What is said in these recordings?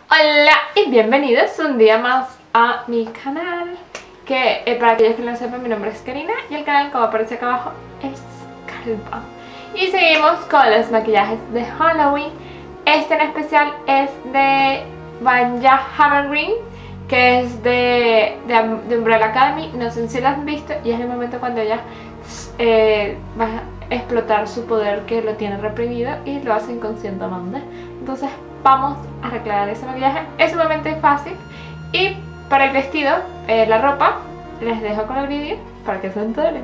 Hola y bienvenidos un día más a mi canal. Que para aquellos que no sepan, mi nombre es Karina y el canal, como aparece acá abajo, es Calva. Y seguimos con los maquillajes de Halloween. Este en especial es de Vanya Hammergreen, que es de Umbrella Academy. No sé si lo han visto y es el momento cuando ella va a explotar su poder que lo tiene reprimido y lo hace inconscientemente. Entonces vamos a recrear ese maquillaje. Es sumamente fácil. Y para el vestido, la ropa, les dejo con el vídeo para que se enteren.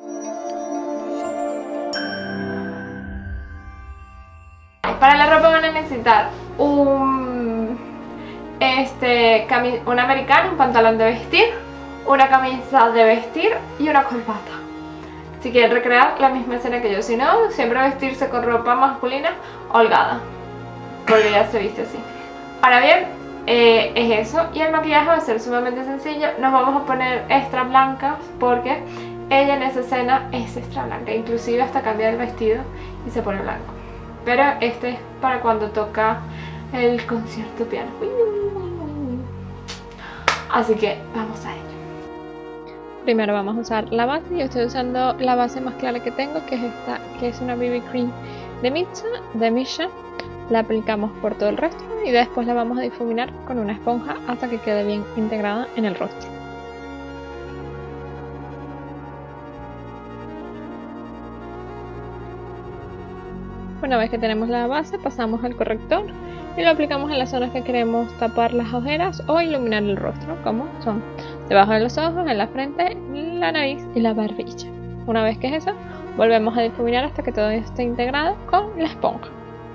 Para la ropa van a necesitar un americano, un pantalón de vestir, una camisa de vestir y una corbata. Si quieren recrear la misma escena que yo, si no, siempre vestirse con ropa masculina holgada, porque ya se viste así. Ahora bien, es eso, y el maquillaje va a ser sumamente sencillo. Nos vamos a poner extra blancas porque ella en esa escena es extra blanca, inclusive hasta cambia el vestido y se pone blanco. Pero este es para cuando toca el concierto piano. Así que vamos a ello. Primero vamos a usar la base. Yo estoy usando la base más clara que tengo, que es esta, que es una BB Cream de Misha. La aplicamos por todo el rostro y después la vamos a difuminar con una esponja hasta que quede bien integrada en el rostro. Una vez que tenemos la base, pasamos al corrector y lo aplicamos en las zonas que queremos tapar las ojeras o iluminar el rostro, como son debajo de los ojos, en la frente, la nariz y la barbilla. Una vez que es eso, volvemos a difuminar hasta que todo esté integrado con la esponja.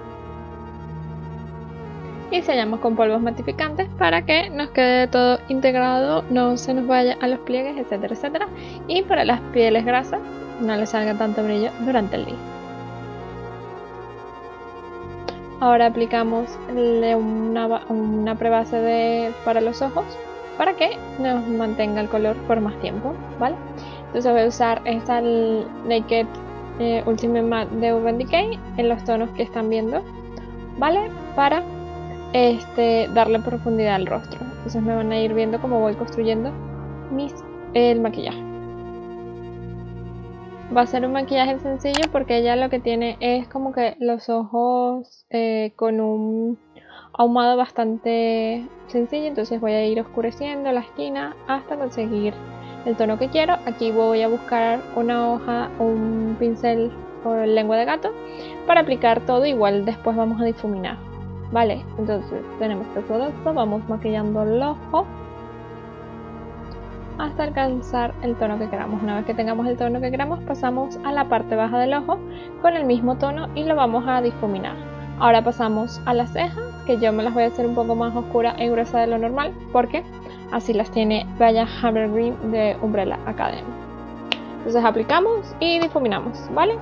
Y sellamos con polvos matificantes para que nos quede todo integrado, no se nos vaya a los pliegues, etcétera, etcétera. Y para las pieles grasas no les salga tanto brillo durante el día. Ahora aplicamos una prebase para los ojos para que nos mantenga el color por más tiempo, ¿vale? Entonces voy a usar esta Naked Ultimate Matte de Urban Decay en los tonos que están viendo, ¿vale? Para darle profundidad al rostro. Entonces me van a ir viendo cómo voy construyendo el maquillaje. Va a ser un maquillaje sencillo porque ella lo que tiene es como que los ojos con un ahumado bastante sencillo. Entonces voy a ir oscureciendo la esquina hasta conseguir el tono que quiero. Aquí voy a buscar una hoja o un pincel o lengua de gato para aplicar todo. Igual después vamos a difuminar. Vale, entonces tenemos todo esto, vamos maquillando el ojo hasta alcanzar el tono que queramos. Una vez que tengamos el tono que queramos, pasamos a la parte baja del ojo con el mismo tono y lo vamos a difuminar. Ahora pasamos a las cejas, que yo me las voy a hacer un poco más oscura y gruesa de lo normal, porque así las tiene Vanya Hammergreen de Umbrella Academy. Entonces aplicamos y difuminamos, ¿vale?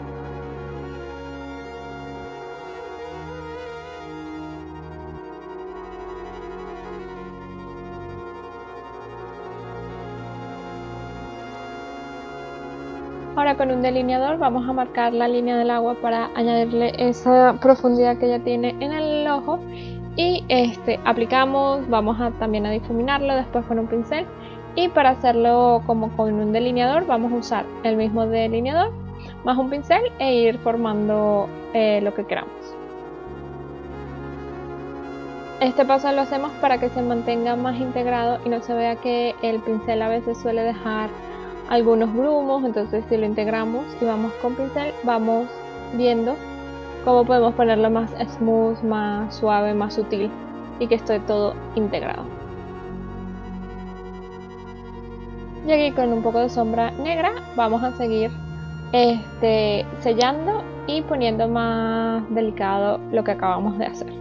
Ahora con un delineador vamos a marcar la línea del agua para añadirle esa profundidad que ella tiene en el ojo. Y aplicamos, vamos también a difuminarlo después con un pincel. Y para hacerlo como con un delineador vamos a usar el mismo delineador más un pincel e ir formando lo que queramos. Este paso lo hacemos para que se mantenga más integrado y no se vea que el pincel a veces suele dejar algunos grumos. Entonces si lo integramos y vamos con pincel, vamos viendo cómo podemos ponerlo más smooth, más suave, más sutil y que esté todo integrado. Y aquí con un poco de sombra negra vamos a seguir sellando y poniendo más delicado lo que acabamos de hacer.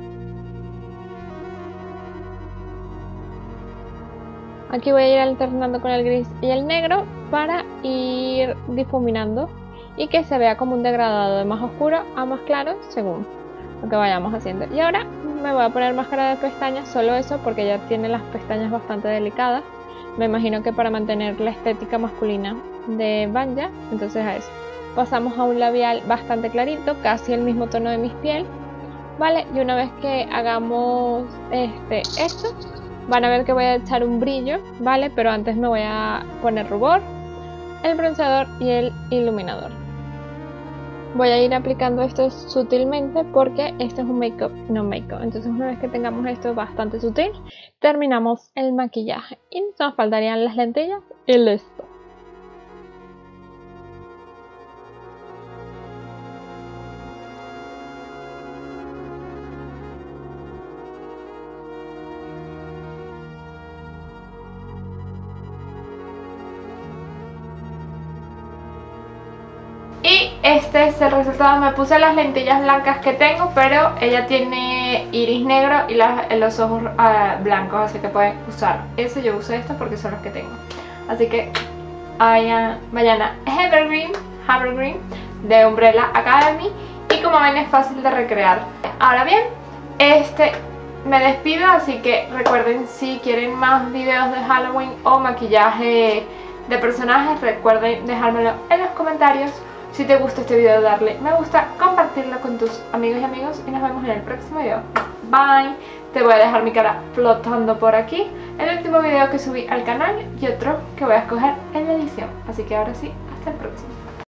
Aquí voy a ir alternando con el gris y el negro para ir difuminando y que se vea como un degradado de más oscuro a más claro según lo que vayamos haciendo. Y ahora me voy a poner máscara de pestañas, solo eso porque ya tiene las pestañas bastante delicadas. Me imagino que para mantener la estética masculina de Vanya, entonces a eso. Pasamos a un labial bastante clarito, casi el mismo tono de mi piel. ¿vale? Y una vez que hagamos esto, van a ver que voy a echar un brillo, ¿vale? Pero antes me voy a poner rubor, el bronceador y el iluminador. Voy a ir aplicando esto sutilmente porque este es un make-up, no make-up. Entonces una vez que tengamos esto bastante sutil, terminamos el maquillaje. Y nos faltarían las lentillas y listo. Y este es el resultado. Me puse las lentillas blancas que tengo, pero ella tiene iris negro y los ojos blancos, así que pueden usar ese. Yo uso estos porque son los que tengo. Así que vayan a Evergreen de Umbrella Academy. Y como ven, es fácil de recrear. Ahora bien, me despido, así que recuerden, si quieren más videos de Halloween o maquillaje de personajes, recuerden dejármelo en los comentarios. Si te gusta este video, darle me gusta, compartirlo con tus amigos y amigos y nos vemos en el próximo video. Bye. Te voy a dejar mi cara flotando por aquí, el último video que subí al canal y otro que voy a escoger en la edición. Así que ahora sí, hasta el próximo.